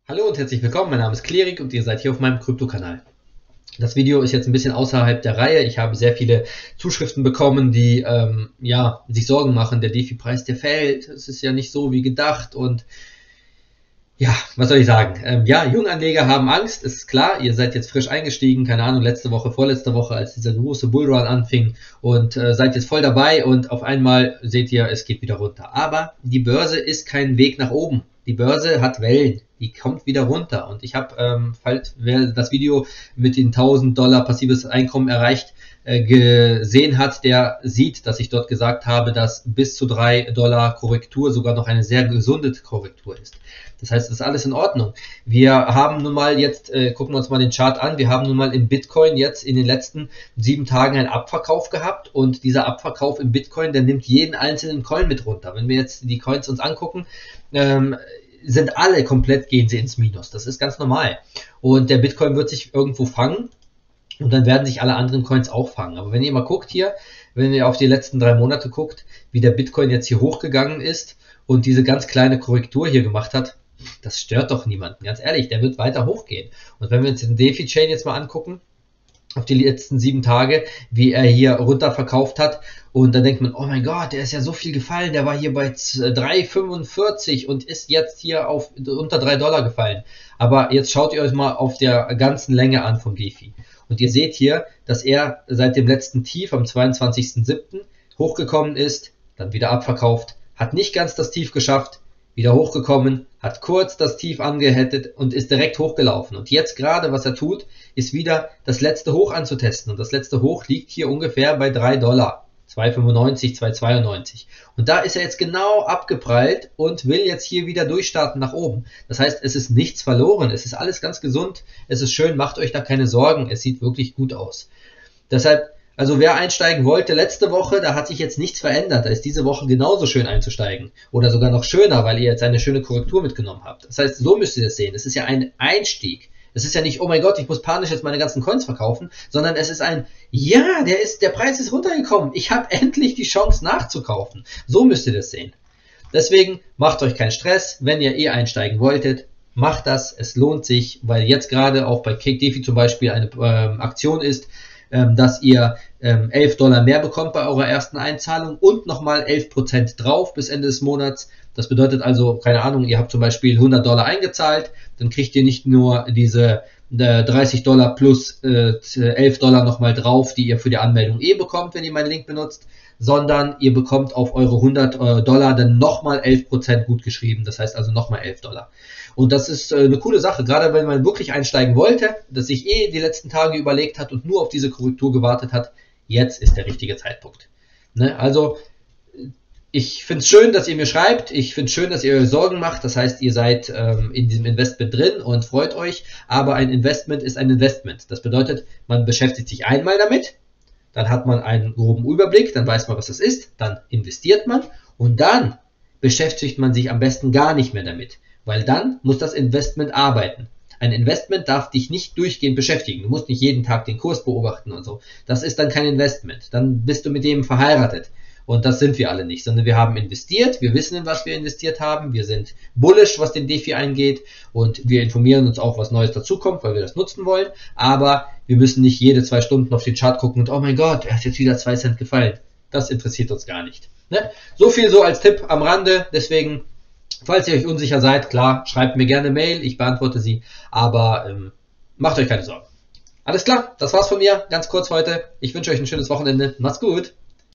Hallo und herzlich willkommen, mein Name ist Klerik und ihr seid hier auf meinem Krypto-Kanal. Das Video ist jetzt ein bisschen außerhalb der Reihe. Ich habe sehr viele Zuschriften bekommen, die sich Sorgen machen, der DeFi-Preis, der fällt, es ist ja nicht so wie gedacht und ja, was soll ich sagen? Junganleger haben Angst, ist klar, ihr seid jetzt frisch eingestiegen, keine Ahnung, letzte Woche, vorletzte Woche, als dieser große Bullrun anfing und seid jetzt voll dabei und auf einmal seht ihr, es geht wieder runter. Aber die Börse ist kein Weg nach oben. Die Börse hat Wellen, die kommt wieder runter und ich habe, falls wer das Video mit den $1000 passives Einkommen erreicht, gesehen hat, der sieht, dass ich dort gesagt habe, dass bis zu $3 Korrektur sogar noch eine sehr gesunde Korrektur ist. Das heißt, es ist alles in Ordnung. Wir haben nun mal jetzt, gucken wir uns mal den Chart an, wir haben nun mal im Bitcoin jetzt in den letzten 7 Tagen einen Abverkauf gehabt und dieser Abverkauf im Bitcoin, der nimmt jeden einzelnen Coin mit runter. Wenn wir jetzt die Coins uns angucken, sind alle komplett, gehen sie ins Minus. Das ist ganz normal. Und der Bitcoin wird sich irgendwo fangen und dann werden sich alle anderen Coins auch fangen. Aber wenn ihr mal guckt hier, wenn ihr auf die letzten 3 Monate guckt, wie der Bitcoin jetzt hier hochgegangen ist und diese ganz kleine Korrektur hier gemacht hat, das stört doch niemanden. Ganz ehrlich, der wird weiter hochgehen. Und wenn wir uns den DeFi-Chain jetzt mal angucken, auf die letzten 7 Tage, wie er hier runter verkauft hat. Und dann denkt man, oh mein Gott, der ist ja so viel gefallen, der war hier bei 3,45 und ist jetzt hier auf unter $3 gefallen. Aber jetzt schaut ihr euch mal auf der ganzen Länge an vom DeFi. Und ihr seht hier, dass er seit dem letzten Tief am 22.07. hochgekommen ist, dann wieder abverkauft, hat nicht ganz das Tief geschafft, wieder hochgekommen, hat kurz das Tief angehittet und ist direkt hochgelaufen. Und jetzt gerade, was er tut, ist wieder das letzte Hoch anzutesten. Und das letzte Hoch liegt hier ungefähr bei $3. 2,95, 2,92. Und da ist er jetzt genau abgeprallt und will jetzt hier wieder durchstarten nach oben. Das heißt, es ist nichts verloren. Es ist alles ganz gesund. Es ist schön, macht euch da keine Sorgen. Es sieht wirklich gut aus. Deshalb, also wer einsteigen wollte letzte Woche, da hat sich jetzt nichts verändert. Da ist diese Woche genauso schön einzusteigen. Oder sogar noch schöner, weil ihr jetzt eine schöne Korrektur mitgenommen habt. Das heißt, so müsst ihr das sehen. Es ist ja ein Einstieg. Es ist ja nicht, oh mein Gott, ich muss panisch jetzt meine ganzen Coins verkaufen, sondern es ist ein, ja, der Preis ist runtergekommen. Ich habe endlich die Chance nachzukaufen. So müsst ihr das sehen. Deswegen macht euch keinen Stress. Wenn ihr einsteigen wolltet, macht das. Es lohnt sich, weil jetzt gerade auch bei CakeDeFi zum Beispiel eine Aktion ist, dass ihr $11 mehr bekommt bei eurer ersten Einzahlung und nochmal 11% drauf bis Ende des Monats. Das bedeutet also, keine Ahnung, ihr habt zum Beispiel $100 eingezahlt, dann kriegt ihr nicht nur diese $30 plus $11 nochmal drauf, die ihr für die Anmeldung bekommt, wenn ihr meinen Link benutzt, sondern ihr bekommt auf eure $100 dann nochmal 11% gut geschrieben, das heißt also nochmal $11. Und das ist eine coole Sache, gerade wenn man wirklich einsteigen wollte, das sich die letzten Tage überlegt hat und nur auf diese Korrektur gewartet hat, jetzt ist der richtige Zeitpunkt. Ne? Also ich finde es schön, dass ihr mir schreibt, ich finde es schön, dass ihr euch Sorgen macht, das heißt, ihr seid in diesem Investment drin und freut euch, aber ein Investment ist ein Investment. Das bedeutet, man beschäftigt sich einmal damit, dann hat man einen groben Überblick, dann weiß man, was das ist, dann investiert man und dann beschäftigt man sich am besten gar nicht mehr damit, weil dann muss das Investment arbeiten. Ein Investment darf dich nicht durchgehend beschäftigen. Du musst nicht jeden Tag den Kurs beobachten und so. Das ist dann kein Investment. Dann bist du mit dem verheiratet. Und das sind wir alle nicht, sondern wir haben investiert, wir wissen, in was wir investiert haben, wir sind bullish, was den DeFi eingeht und wir informieren uns auch, was Neues dazukommt, weil wir das nutzen wollen, aber wir müssen nicht jede 2 Stunden auf den Chart gucken und oh mein Gott, er hat jetzt wieder 2 Cent gefallen. Das interessiert uns gar nicht. Ne? So viel so als Tipp am Rande, deswegen, falls ihr euch unsicher seid, klar, schreibt mir gerne Mail, ich beantworte sie, aber macht euch keine Sorgen. Alles klar, das war's von mir, ganz kurz heute. Ich wünsche euch ein schönes Wochenende, macht's gut.